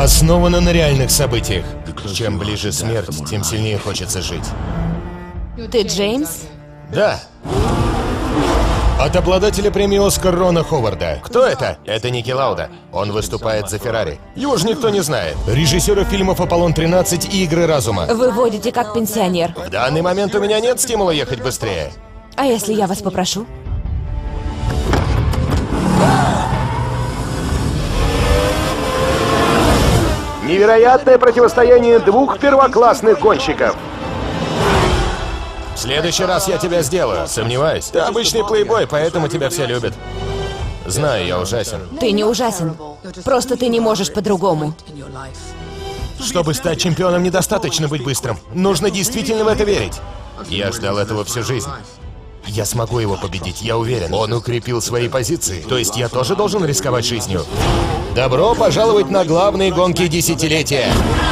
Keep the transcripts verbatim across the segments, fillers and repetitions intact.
Основано на реальных событиях. Чем ближе смерть, тем сильнее хочется жить. Ты Джеймс? Да. От обладателя премии «Оскар» Рона Ховарда. Кто это? Это Ники Лауда. Он выступает за Феррари. Его же никто не знает. Режиссера фильмов «Аполлон тринадцать» и «Игры разума». Вы водите как пенсионер. В данный момент у меня нет стимула ехать быстрее. А если я вас попрошу? Невероятное противостояние двух первоклассных гонщиков. В следующий раз я тебя сделаю, сомневаюсь. Ты обычный плейбой, поэтому тебя все любят. Знаю, я ужасен. Ты не ужасен. Просто ты не можешь по-другому. Чтобы стать чемпионом, недостаточно быть быстрым. Нужно действительно в это верить. Я ждал этого всю жизнь. Я смогу его победить, я уверен. Он укрепил свои позиции. То есть я тоже должен рисковать жизнью. Добро пожаловать на главные гонки десятилетия.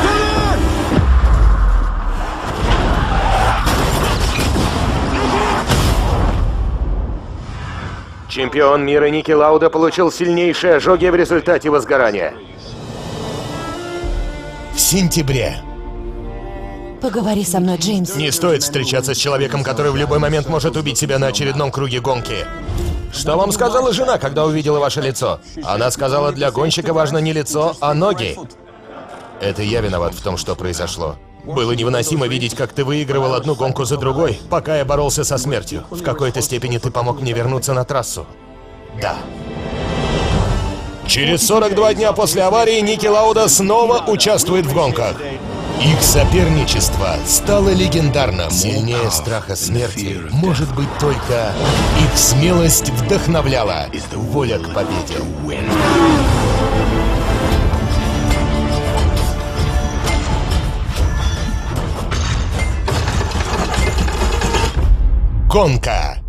Чемпион мира Ники Лауда получил сильнейшие ожоги в результате возгорания. В сентябре. Поговори со мной, Джеймс. Не стоит встречаться с человеком, который в любой момент может убить себя на очередном круге гонки. Что вам сказала жена, когда увидела ваше лицо? Она сказала, для гонщика важно не лицо, а ноги. Это я виноват в том, что произошло. Было невыносимо видеть, как ты выигрывал одну гонку за другой, пока я боролся со смертью. В какой-то степени ты помог мне вернуться на трассу. Да. Через сорок два дня после аварии Ники Лауда снова участвует в гонках. Их соперничество стало легендарным. Сильнее страха смерти может быть только их смелость вдохновляла, воля к победе. Гонка.